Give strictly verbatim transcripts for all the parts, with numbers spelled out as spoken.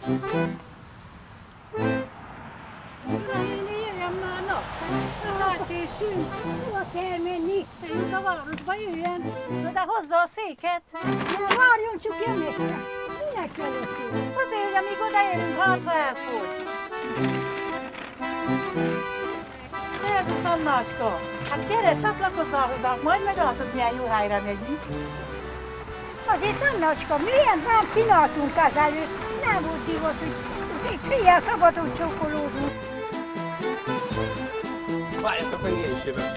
Jöjjön már, na! Látésünk! Hova kell menni? Menjünk a városba, jöjjön! Na de hozza a széket! Na várjon, csak jönnékre! Minek előttünk? Azért, hogy amíg odaérünk, hát ha elfogy. Szervusz, Annácska! Hát gyere, csatlakozzál hozzánk, majd meglátod, milyen jó helyre megyünk. Azért, Annacska, milyen rám csináltunk azelőtt, nem volt divat, hogy itt ilyen szabadon csókolódunk. Várjatok meg, én is jövök.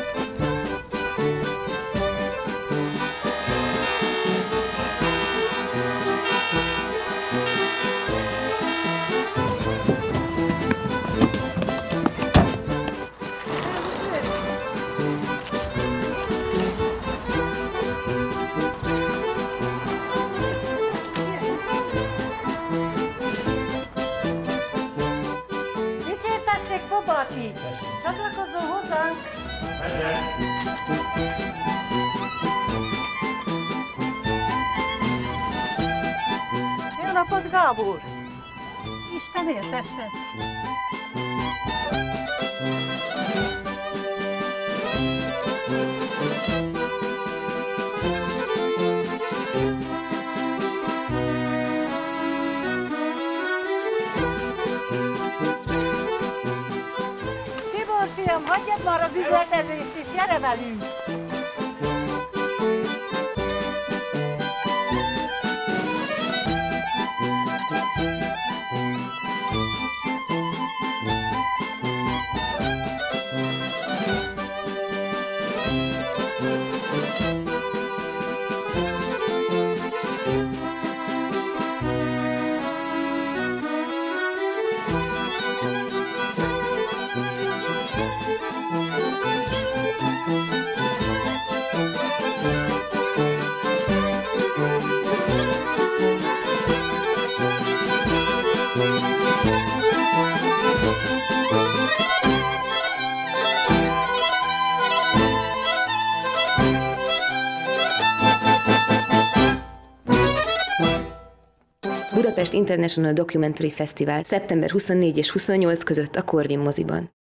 Bácsi, csatlakozzon hozzánk! Jó napot, Gábor! Isten éltessen! Fiam, hagyjad már az üzletezést és gyere velünk! Budapest International Documentary Festival szeptember huszonnégy és huszonnyolc között a Corvin moziban.